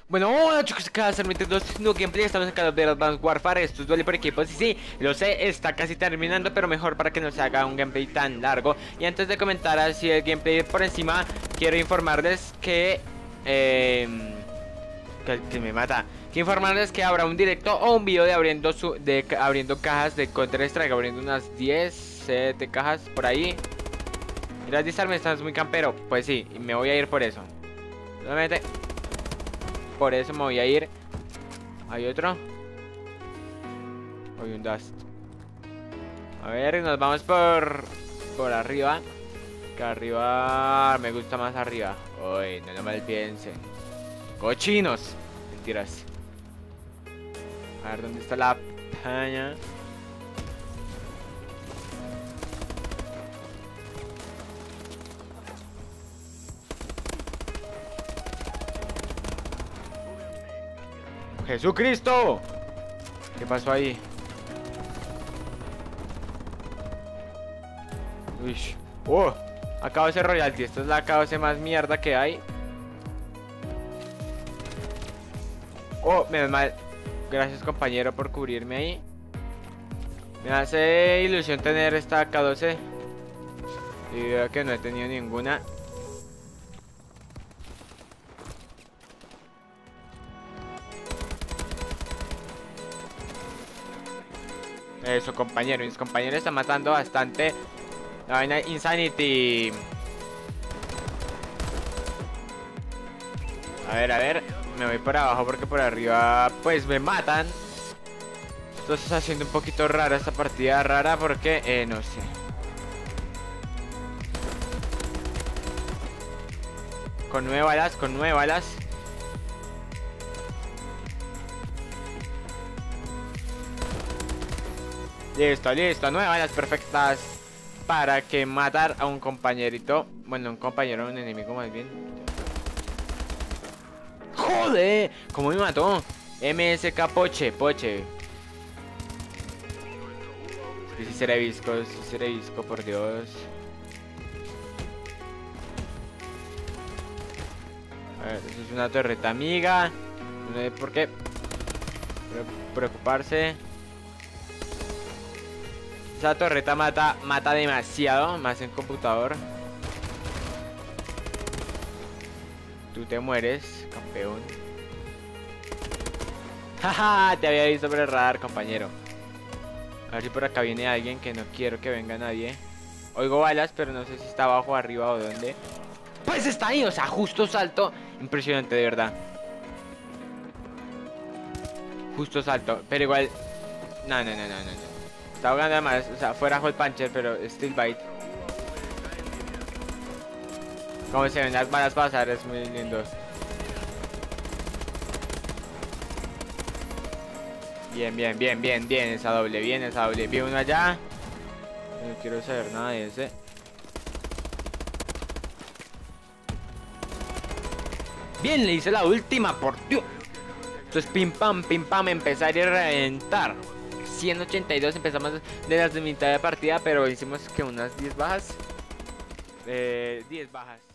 Bueno, hola chicos, acá es dos nuevo gameplay, estamos acá de Advanced Warfare, esto es duele por equipos y sí, lo sé, está casi terminando, pero mejor para que no se haga un gameplay tan largo. Y antes de comentar así el gameplay por encima, quiero informarles que me mata. Quiero informarles que habrá un directo o un video de abriendo cajas de Counter Strike, abriendo unas 10, 7 cajas por ahí. Mira, disarme, estás muy campero, pues sí, y me voy a ir por eso. Solamente por eso me voy a ir. Hay otro. Hay un Dust. A ver, nos vamos por arriba. Que arriba me gusta más arriba. Uy, no lo malpiensen. Cochinos. Mentiras. A ver, ¿dónde está la paña? ¡Jesucristo! ¿Qué pasó ahí? Uy. ¡Oh! Acabo de ser royalty. Esta es la KOC más mierda que hay. Oh, menos mal. Gracias, compañero, por cubrirme ahí. Me hace ilusión tener esta K12. Y veo que no he tenido ninguna. Eso, compañero. Mis compañeros están matando bastante. La vaina Insanity. A ver. Me voy por abajo porque por arriba pues me matan. Esto se está haciendo un poquito rara esta partida rara porque, no sé. Con 9 balas. Listo, 9 balas perfectas para que matar a un compañerito. Bueno, un compañero, un enemigo más bien. ¡Joder! ¿Cómo me mató? MSK Poche. Sí seré visco, por Dios. A ver, eso es una torreta amiga. No hay por qué preocuparse. Esa torreta mata demasiado, más en computador. Tú te mueres, campeón. Jaja, te había visto por el radar, compañero. A ver si por acá viene alguien, que no quiero que venga nadie. Oigo balas, pero no sé si está abajo, arriba o dónde. Pues está ahí, o sea, justo salto. Impresionante, de verdad. Justo salto, pero igual. No. Está jugando además, o sea, fuera Hole Puncher, pero Still Bite. Como se ven las balas pasar, es muy lindo. Bien, esa doble, Vi uno allá. No quiero saber nada de ese. Bien, le hice la última, por Dios. Esto es pim pam, empezar y reventar. 182, empezamos de las de mitad de partida, pero hicimos que unas 10 bajas. 10 bajas.